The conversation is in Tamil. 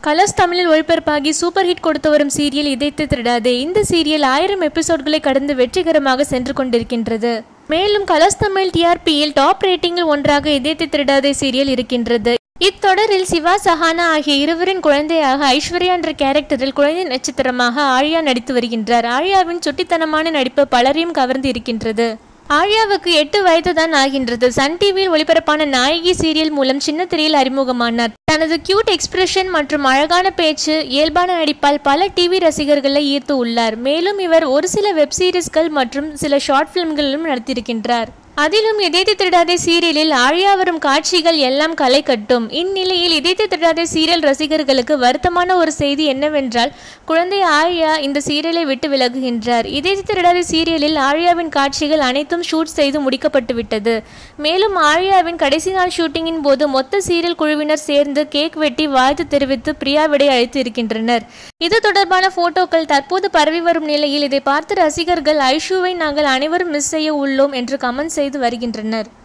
கலர்ஸ் தமிழில் ஒளிபரப்பாகி சூப்பர் ஹிட் கொடுத்து வரும் சீரியல் இதயத்தை திருடாதே. இந்த சீரியல் 1000 எபிசோட்களை கடந்து வெற்றிகரமாக சென்று கொண்டிருக்கின்றது. மேலும் கலர்ஸ் தமிழ் டிஆர்பியில் டாப் ரேட்டிங்கில் ஒன்றாக இதயத்தை திருடாதே சீரியல் இருக்கின்றது. இத்தொடரில் சிவா சஹானா ஆகிய இருவரின் குழந்தையாக ஐஸ்வர்யா என்ற கேரக்டரில் குழந்தை நட்சத்திரமாக ஆழியா நடித்து வருகின்றார். ஆழியாவின் சுட்டித்தனமான நடிப்பு பலரையும் கவர்ந்து இருக்கின்றது. ஆழியாவுக்கு 8 வயது தான் ஆகின்றது. சன் டிவியில் ஒளிபரப்பான நாயகி சீரியல் மூலம் சின்ன திரையில் அறிமுகமானார். தனது கியூட் எக்ஸ்பிரஷன் மற்றும் அழகான பேச்சு, இயல்பான நடிப்பால் பல டிவி ரசிகர்களை ஈர்த்து உள்ளார். மேலும் இவர் ஒரு சில வெப் சீரிஸ்கள் மற்றும் சில ஷார்ட் பிலிம்களிலும் நடித்திருக்கின்றார். அதிலும் இதயத்தை திருடாதே சீரியலில் ஆழியா வரும் காட்சிகள் எல்லாம் களை கட்டும். இந்நிலையில் இதயத்தை திருடாதே சீரியல் ரசிகர்களுக்கு வருத்தமான ஒரு செய்தி என்னவென்றால், குழந்தை ஆழியா இந்த சீரியலை விட்டு விலகுகின்றார். இதயத்தை திருடாதே சீரியலில் ஆழியாவின் காட்சிகள் அனைத்தும் ஷூட் செய்து முடிக்கப்பட்டு விட்டது. மேலும் ஆழியாவின் கடைசி நாள் ஷூட்டிங்கின் போது மொத்த சீரியல் குழுவினர் சேர்ந்து கேக் வெட்டி வாழ்த்து தெரிவித்து பிரியாவிடை அழைத்து இருக்கின்றனர். இது தொடர்பான போட்டோக்கள் தற்போது பரவி வரும் நிலையில் இதை பார்த்து ரசிகர்கள் ஐஷுவை நாங்கள் அனைவரும் மிஸ் செய்ய உள்ளோம் என்று கமெண்ட் செய்து வருகின்றனர்.